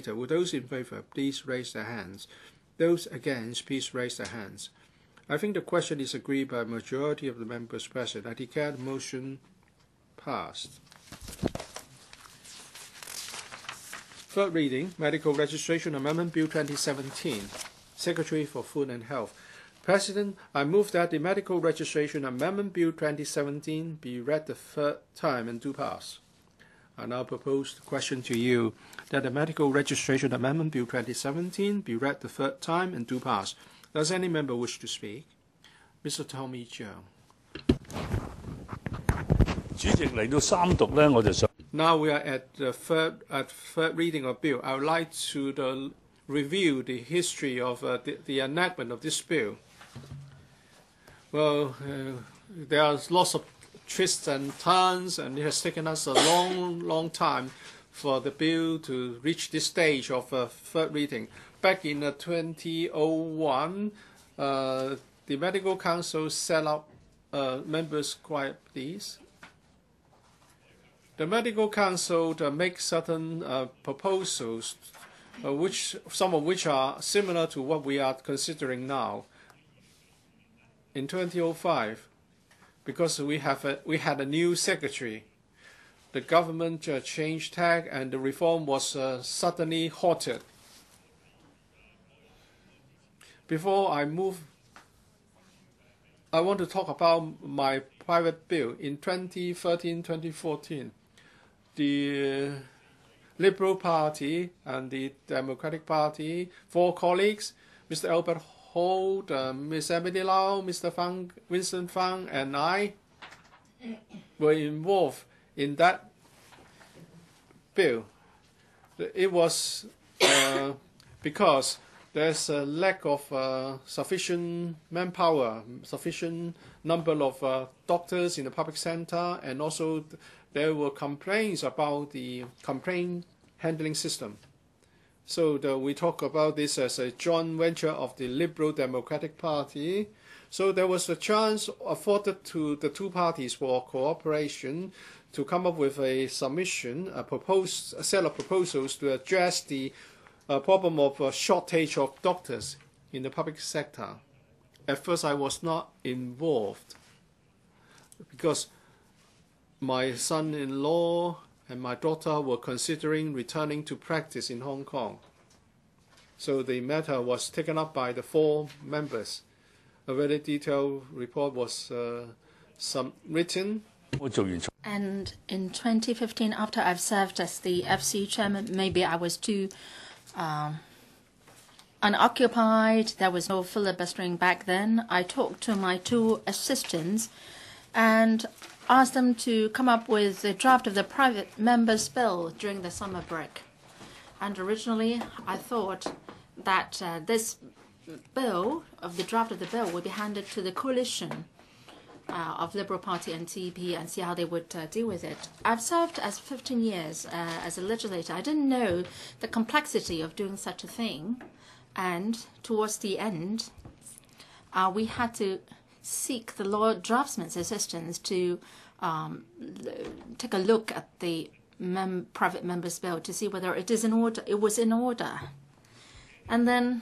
later. Will those in favour please raise their hands? Those against, please raise their hands. I think the question is agreed by a majority of the members present. I declare the motion passed. Third reading, Medical Registration Amendment Bill 2017. Secretary for Food and Health. President, I move that the Medical Registration Amendment Bill 2017 be read the third time and do pass. I now propose the question to you that the Medical Registration Amendment Bill 2017 be read the third time and do pass. Does any member wish to speak? Mr. Tommy Cheung. Now we are at the third reading of bill. I would like to review the history of the enactment of this bill. Well, there are lots of twists and turns, and it has taken us a long time for the bill to reach this stage of third reading. Back in 2001, the Medical Council set up members quiet, please. The Medical Council makes certain proposals, some of which are similar to what we are considering now. In 2005, because we had a new secretary, the government changed tack and the reform was suddenly halted. Before I move, I want to talk about my private bill. In 2013-2014, the Liberal Party and the Democratic Party, 4 colleagues, Mr. Albert Holt, Ms. Emily Lau, Mr. Winston Fang, and I were involved in that bill. It was because there's a lack of sufficient manpower, sufficient number of doctors in the public sector, and also there were complaints about the complaint handling system. So we talk about this as a joint venture of the Liberal Democratic Party. So there was a chance afforded to the two parties for cooperation to come up with a submission, a set of proposals to address the problem of a shortage of doctors in the public sector. At first, I was not involved because my son-in-law and my daughter were considering returning to practice in Hong Kong. So the matter was taken up by the 4 members. A very detailed report was written. And in 2015, after I've served as the FC chairman, maybe I was too unoccupied. There was no filibustering back then. I talked to my 2 assistants and asked them to come up with a draft of the private members' bill during the summer break. And originally, I thought that this bill, the draft of the bill, would be handed to the coalition of Liberal Party and TEP and see how they would deal with it. I've served as 15 years as a legislator. I didn't know the complexity of doing such a thing. And towards the end, we had to seek the law draftsman's assistance to take a look at the private members' bill to see whether it is in order. It was in order. And then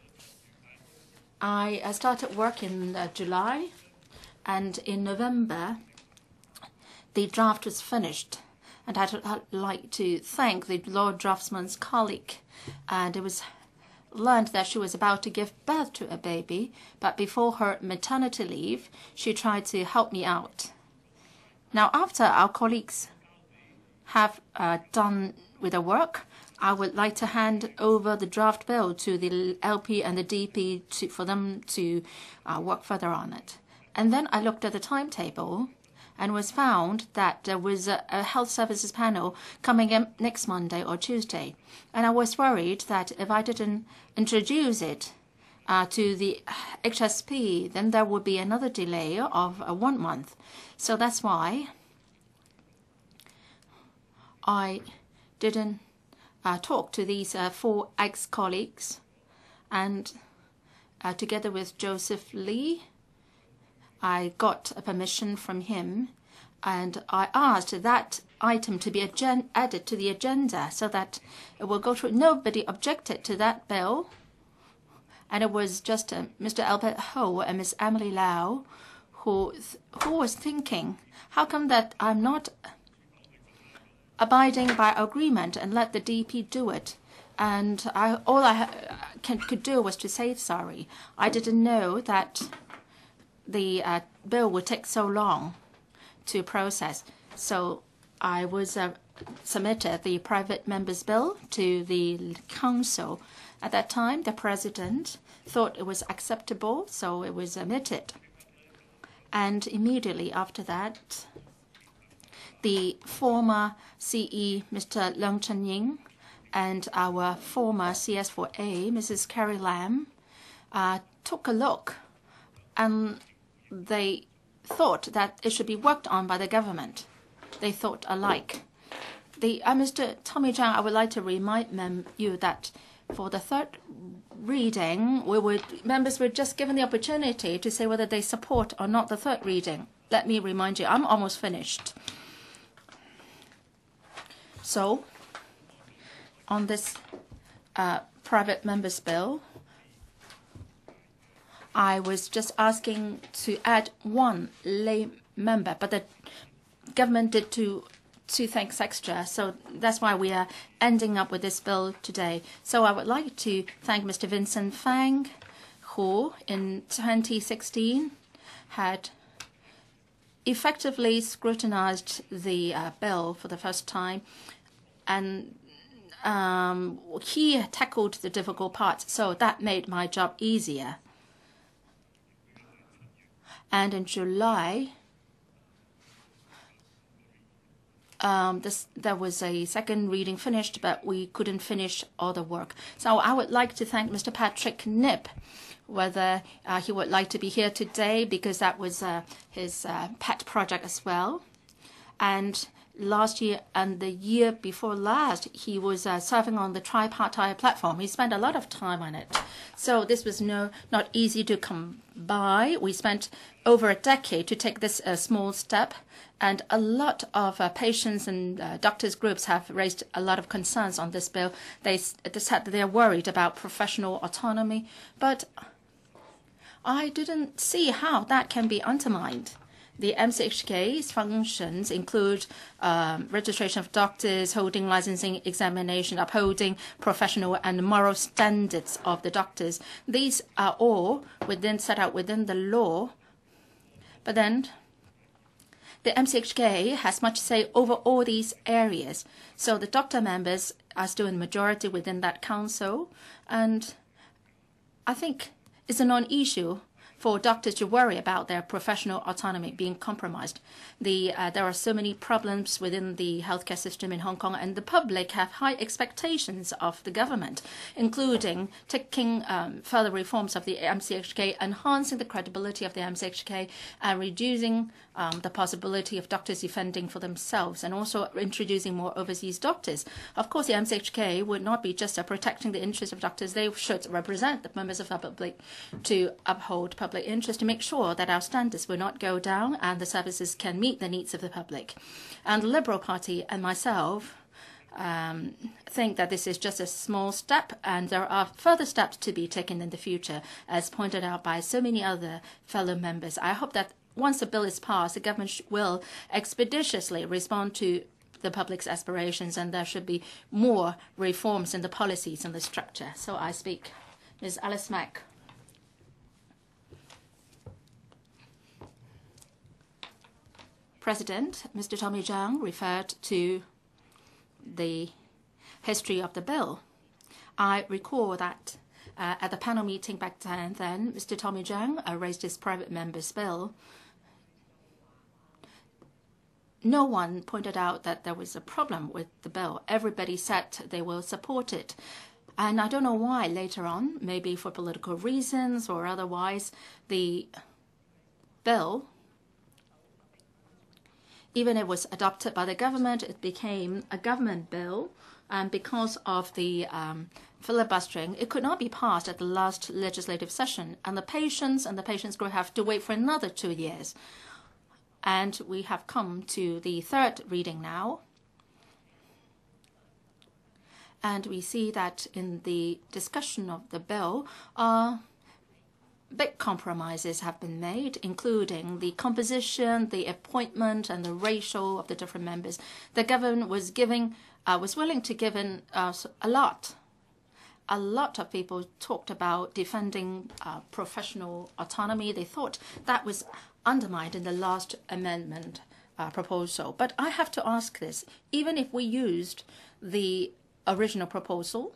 I started work in July, and in November, the draft was finished. And I'd like to thank the law draftsman's colleague. And it was learned that she was about to give birth to a baby, but before her maternity leave, she tried to help me out. Now, after our colleagues have done with the work, I would like to hand over the draft bill to the LP and the DP for them to work further on it. And then I looked at the timetable and was found that there was a health services panel coming in next Monday or Tuesday. And I was worried that if I didn't introduce it to the HSP, then there would be another delay of 1 month. So that's why I didn't talk to these 4 ex-colleagues. And together with Joseph Lee, I got a permission from him, and I asked that item to be added to the agenda so that it will go through. Nobody objected to that bill. And it was just Mr. Albert Ho and Miss Emily Lau who was thinking, how come that I'm not abiding by agreement and let the DP do it? And all I could do was to say sorry. I didn't know that the bill would take so long to process. So I was submitted the private member's bill to the council. At that time, the president thought it was acceptable, so it was admitted. And immediately after that, the former CE, Mr. Leung Chun-ying, and our former CS4A, Mrs. Carrie Lam, took a look, and they thought that it should be worked on by the government. They thought alike. Mr. Tommy Zhang, I would like to remind you that for the third reading, members were just given the opportunity to say whether they support or not the third reading. Let me remind you, I'm almost finished. So, on this private members' bill, I was just asking to add one lay member, but the government did two things extra, so that's why we are ending up with this bill today. So I would like to thank Mr. Vincent Fang, who in 2016 had effectively scrutinized the bill for the first time, and he tackled the difficult parts, so that made my job easier. And in July, there was a second reading finished, but we couldn't finish all the work. So I would like to thank Mr. Patrick Nip, whether he would like to be here today, because that was his pet project as well. And last year and the year before last, he was serving on the tripartite platform. He spent a lot of time on it. So this was not easy to come by. We spent over a decade to take this small step. And a lot of patients and doctors' groups have raised a lot of concerns on this bill. They said that they're worried about professional autonomy. But I didn't see how that can be undermined. The MCHK's functions include registration of doctors, holding licensing examination, upholding professional and moral standards of the doctors. These are all set out within the law. But then the MCHK has much say over all these areas. So the doctor members are still in majority within that council. And I think it's a non-issue for doctors to worry about their professional autonomy being compromised. There are so many problems within the healthcare system in Hong Kong, and the public have high expectations of the government, including taking further reforms of the MCHK, enhancing the credibility of the MCHK, and reducing the possibility of doctors defending for themselves, and also introducing more overseas doctors. Of course, the MCHK would not be just protecting the interests of doctors. They should represent the members of the public to uphold public interest, to make sure that our standards will not go down and the services can meet the needs of the public. And the Liberal Party and myself think that this is just a small step, and there are further steps to be taken in the future, as pointed out by so many other fellow members. I hope that once the bill is passed, the government will expeditiously respond to the public's aspirations, and there should be more reforms in the policies and the structure. So I speak. Ms. Alice Mack. President, Mr. Tommy Zhang referred to the history of the bill. I recall that at the panel meeting back then, Mr. Tommy Zhang raised his private member's bill. No one pointed out that there was a problem with the bill. Everybody said they will support it. And I don't know why later on, maybe for political reasons or otherwise, the bill, even if it was adopted by the government, it became a government bill. And because of the filibustering, it could not be passed at the last legislative session. And the patients group have to wait for another 2 years. And we have come to the third reading now. And we see that in the discussion of the bill, big compromises have been made, including the composition, the appointment, and the ratio of the different members. The government was willing to give in a lot. A lot of people talked about defending professional autonomy. They thought that was undermined in the last amendment proposal. But I have to ask this: even if we used the original proposal,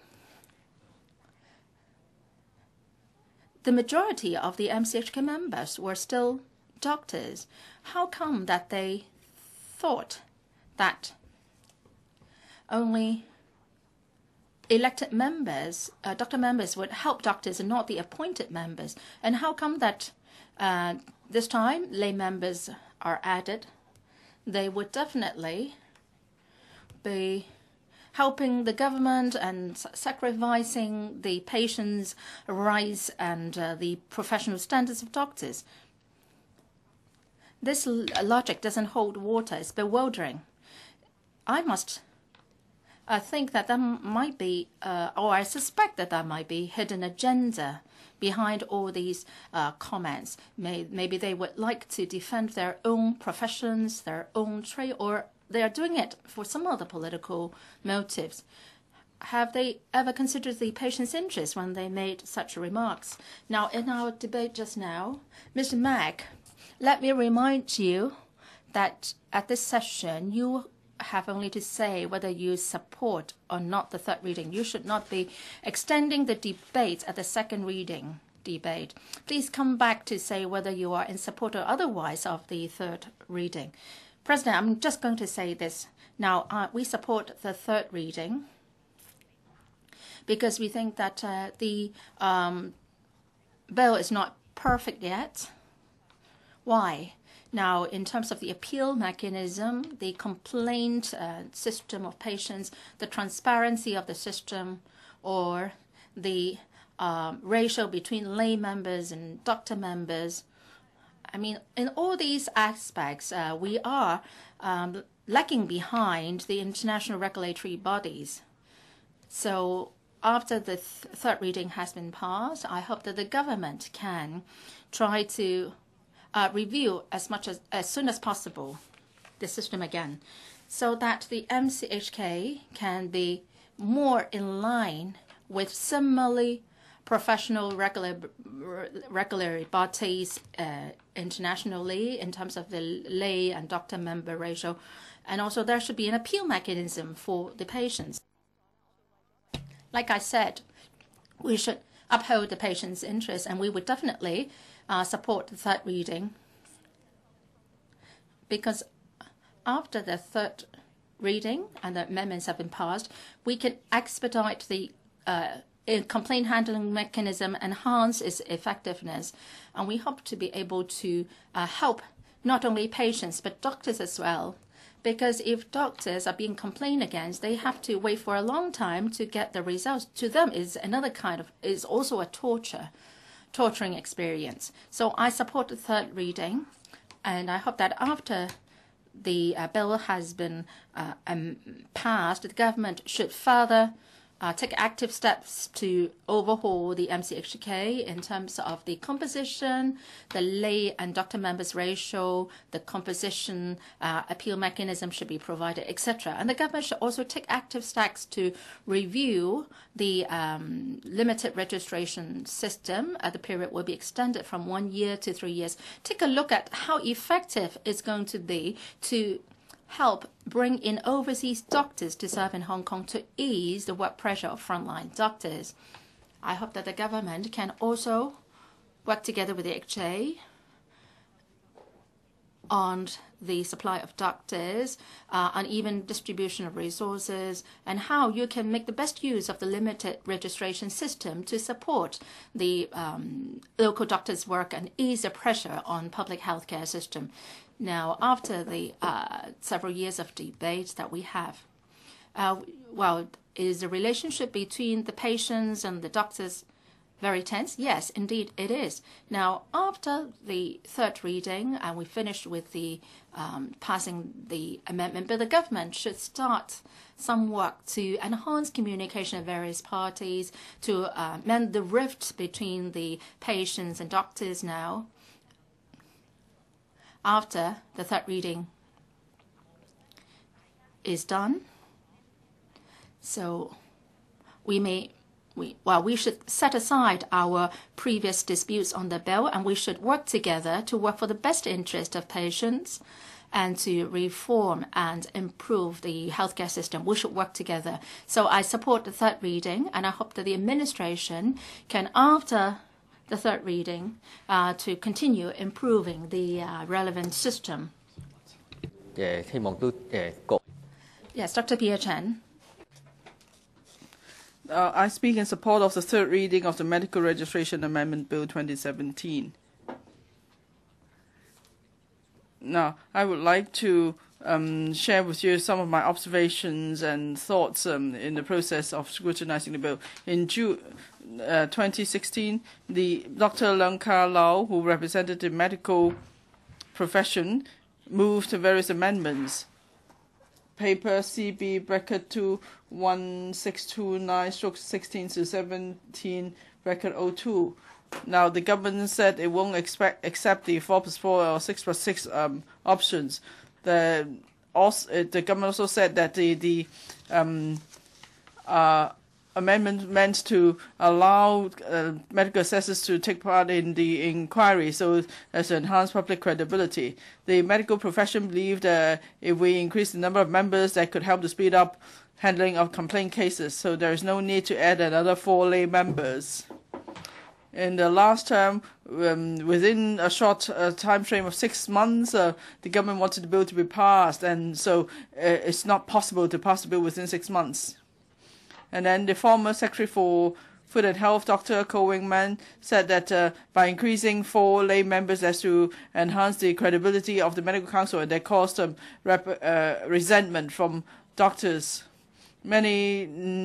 the majority of the MCHK members were still doctors. How come that they thought that only elected members, doctor members, would help doctors and not the appointed members? And how come that this time lay members are added? They would definitely be helping the government and sacrificing the patients' rights and the professional standards of doctors. This logic doesn't hold water. It's bewildering. I think that might be, or I suspect that there might be hidden agenda behind all these comments. Maybe they would like to defend their own professions, their own trade, or they are doing it for some other political motives. Have they ever considered the patient's interest when they made such remarks? Now, in our debate just now, Mr. Mack, let me remind you that at this session, you have only to say whether you support or not the third reading. You should not be extending the debate at the second reading debate. Please come back to say whether you are in support or otherwise of the third reading. President, I'm just going to say this. Now, we support the third reading because we think that the bill is not perfect yet. Why? Now, in terms of the appeal mechanism, the complaint system of patients, the transparency of the system, or the ratio between lay members and doctor members, I mean, in all these aspects, we are lagging behind the international regulatory bodies. So after the third reading has been passed, I hope that the government can try to review as soon as possible the system again, so that the MCHK can be more in line with similarly professional regulatory bodies internationally in terms of the lay and doctor member ratio. And also there should be an appeal mechanism for the patients. Like I said, we should uphold the patient's interests, and we would definitely support the third reading, because after the third reading and the amendments have been passed, we can expedite the complaint handling mechanism, enhance its effectiveness, and we hope to be able to help not only patients but doctors as well. Because if doctors are being complained against, they have to wait for a long time to get the results. To them, is also a torturing experience. So I support the third reading, and I hope that after the bill has been passed, the government should further take active steps to overhaul the MCHK in terms of the composition, the lay and doctor members ratio, the composition, appeal mechanism should be provided, etc. And the government should also take active steps to review the limited registration system. The period will be extended from 1 year to 3 years. Take a look at how effective it's going to be to help bring in overseas doctors to serve in Hong Kong to ease the work pressure of frontline doctors. I hope that the government can also work together with the HA on the supply of doctors, uneven distribution of resources, and how you can make the best use of the limited registration system to support the local doctors' work and ease the pressure on public healthcare system. Now, after the several years of debate that we have, is the relationship between the patients and the doctors very tense? Yes, indeed it is. Now, after the third reading, and we finished with the passing the amendment, but the government should start some work to enhance communication of various parties, to mend the rift between the patients and doctors now. After the third reading is done, so we should set aside our previous disputes on the bill, and we should work together to work for the best interest of patients and to reform and improve the healthcare system. We should work together. So I support the third reading, and I hope that the administration can, after the third reading, to continue improving the relevant system. Yes, Dr. Pierre Chen. I speak in support of the third reading of the Medical Registration Amendment Bill 2017. Now, I would like to share with you some of my observations and thoughts in the process of scrutinizing the bill. In June 2016, Dr. Leung Ka Lau, who represented the medical profession, moved various amendments. Paper CB bracket 21629/16 to 17 bracket 02. Now the government said it won't accept the 4+4 or 6+6 options. The government also said that the amendment meant to allow medical assessors to take part in the inquiry so as to enhance public credibility. The medical profession believed that if we increase the number of members, that could help to speed up handling of complaint cases. So there is no need to add another 4 lay members. In the last term, within a short time frame of 6 months, the government wanted the bill to be passed, and so it's not possible to pass the bill within 6 months. And then the former Secretary for Food and Health, Dr. Koh Wing Man, said that by increasing 4 lay members, that's to enhance the credibility of the Medical Council, and that caused resentment from doctors. Many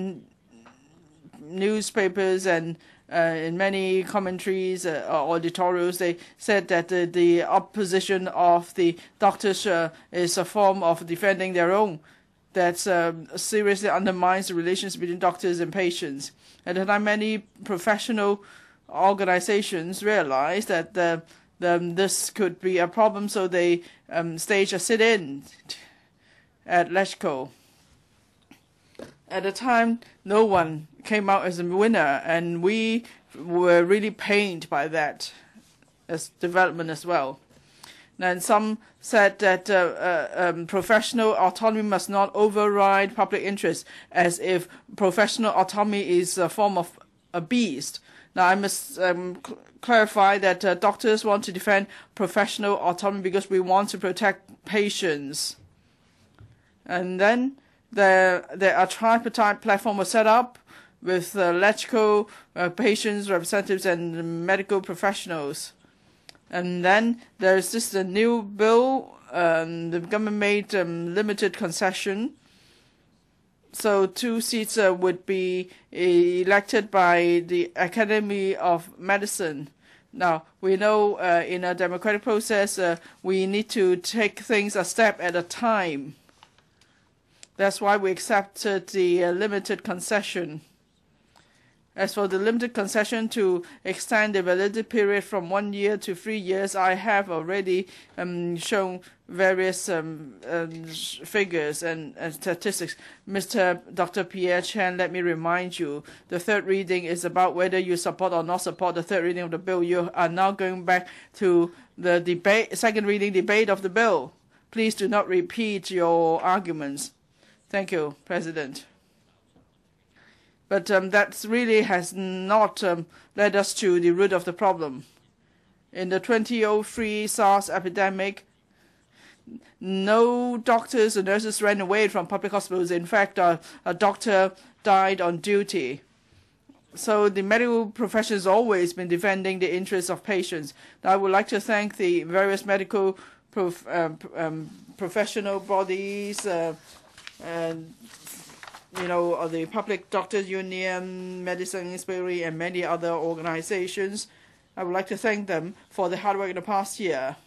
newspapers and in many commentaries or editorials, they said that the opposition of the doctors is a form of defending their own. That seriously undermines the relations between doctors and patients. At the time, many professional organizations realized that this could be a problem, so they staged a sit-in at LegCo. At the time, no one came out as a winner, and we were really pained by that as development as well. And some said that professional autonomy must not override public interest, as if professional autonomy is a form of a beast. Now, I must clarify that doctors want to defend professional autonomy because we want to protect patients. And then there are tripartite platform was set up with LegCo, patients, representatives, and medical professionals. And then there's just a new bill. The government made limited concession. So 2 seats would be elected by the Academy of Medicine. Now, we know in a democratic process, we need to take things a step at a time. That's why we accepted the limited concession. As for the limited concession to extend the validity period from 1 year to 3 years, I have already shown various figures and statistics. Dr. Pierre Chen, let me remind you, the third reading is about whether you support or not support the third reading of the bill. You are now going back to the second reading debate of the bill. Please do not repeat your arguments. Thank you, President. But that really has not led us to the root of the problem. In the 2003 SARS epidemic, no doctors and nurses ran away from public hospitals. In fact, a doctor died on duty. So the medical profession has always been defending the interests of patients. Now, I would like to thank the various medical professional bodies the Public Doctors Union, Medicine Inquiry, and many other organizations. I would like to thank them for the hard work in the past year.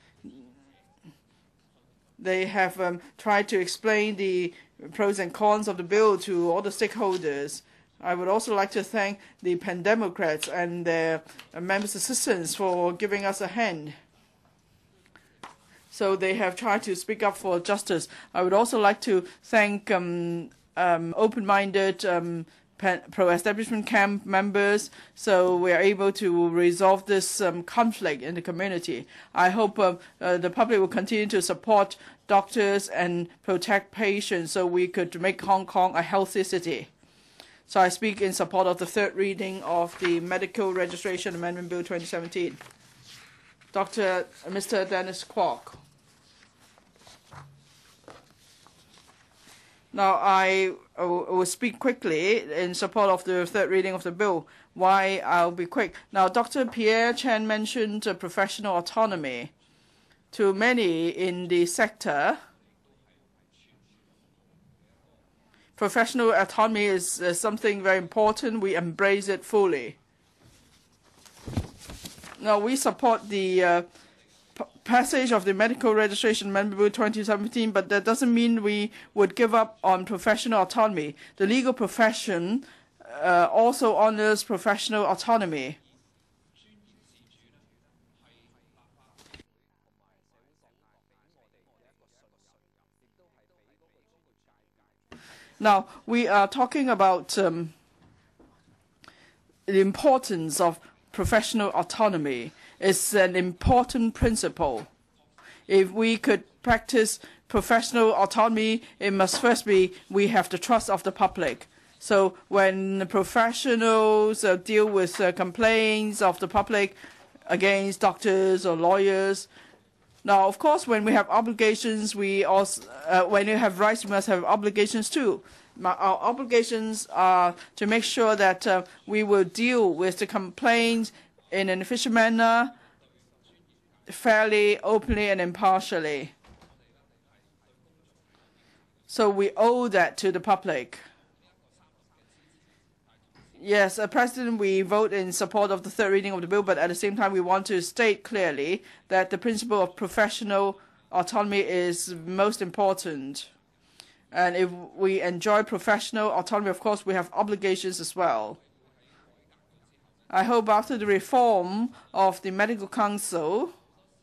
They have tried to explain the pros and cons of the bill to all the stakeholders. I would also like to thank the Pan-Democrats and their members' assistants for giving us a hand. So they have tried to speak up for justice. I would also like to thank open-minded pro-establishment camp members, so we are able to resolve this conflict in the community. I hope the public will continue to support doctors and protect patients so we could make Hong Kong a healthy city. So I speak in support of the third reading of the Medical Registration Amendment Bill 2017. Mr. Dennis Kwok. Now, I will speak quickly in support of the third reading of the bill. Why I'll be quick. Now, Dr. Pierre Chen mentioned professional autonomy. To many in the sector, professional autonomy is something very important. We embrace it fully. Now, we support the passage of the Medical Registration Amendment Bill 2017, but that doesn't mean we would give up on professional autonomy. The legal profession also honors professional autonomy. Now, we are talking about the importance of professional autonomy. It's an important principle. If we could practice professional autonomy, it must first be we have the trust of the public. So when professionals deal with complaints of the public against doctors or lawyers, now, of course, when we have obligations, we also, when you have rights, we must have obligations too. Our obligations are to make sure that we will deal with the complaints in an efficient manner, fairly, openly, and impartially. So we owe that to the public. Yes, President, we vote in support of the third reading of the bill, but at the same time, we want to state clearly that the principle of professional autonomy is most important. And if we enjoy professional autonomy, of course, we have obligations as well. I hope after the reform of the Medical Council,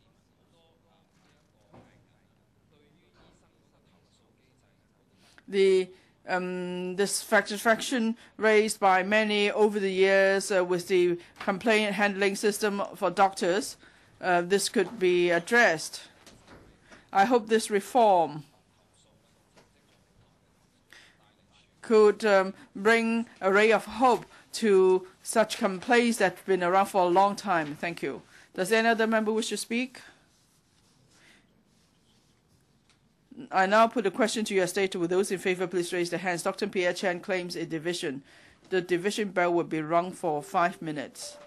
the dissatisfaction raised by many over the years with the complaint handling system for doctors, this could be addressed. I hope this reform could bring a ray of hope to such complaints that have been around for a long time. Thank you. Does any other member wish to speak? I now put the question to your statement. With those in favor, please raise their hands. Dr. Pierre Chen claims a division. The division bell will be rung for 5 minutes.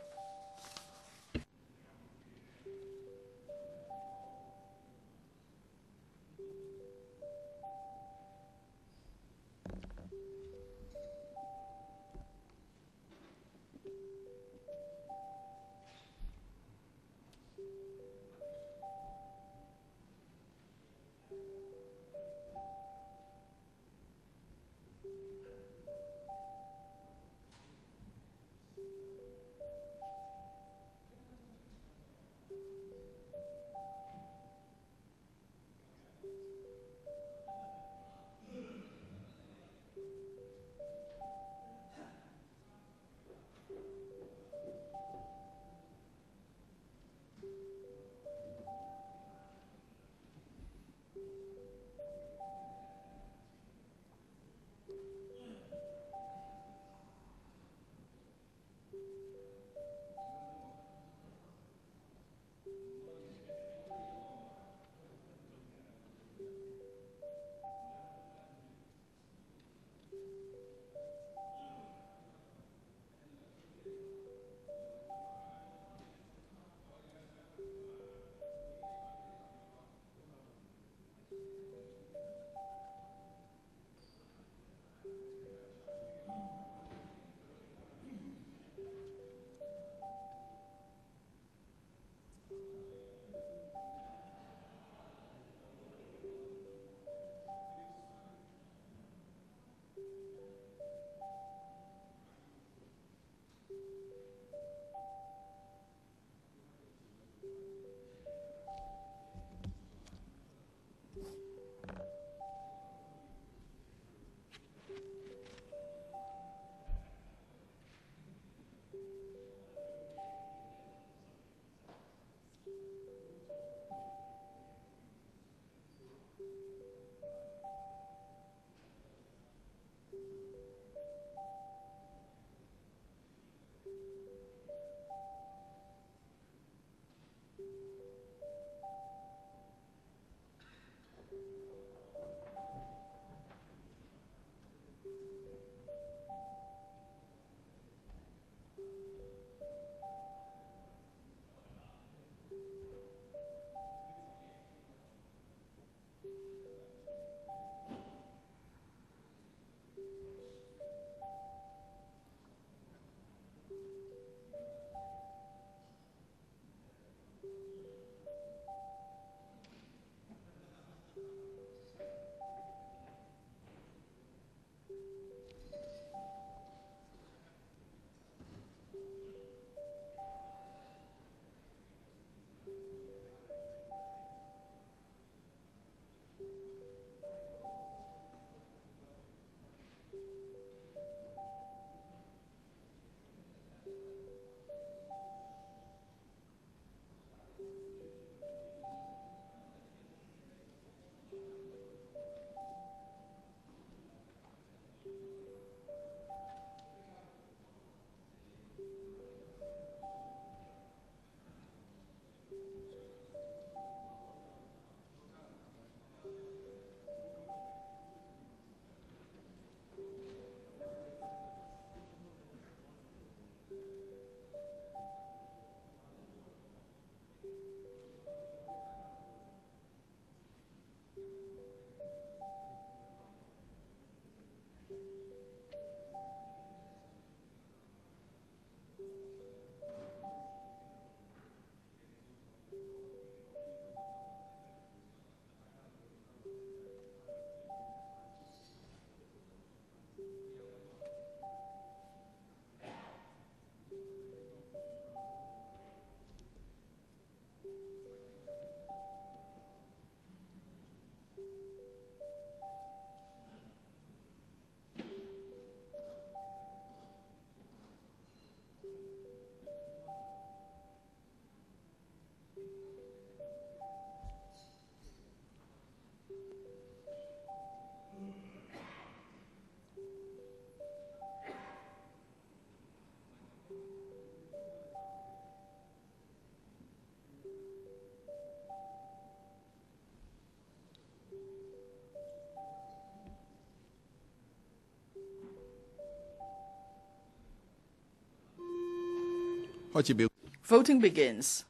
開始表。 Voting begins.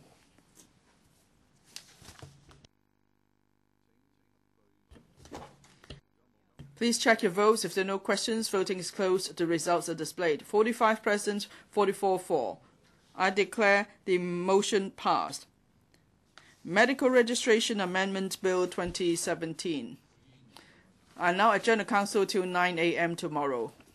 Please check your votes. If there are no questions, voting is closed. The results are displayed. 45 present, 44 for. I declare the motion passed. Medical Registration Amendment Bill 2017. I now adjourn the Council till 9 a.m. tomorrow.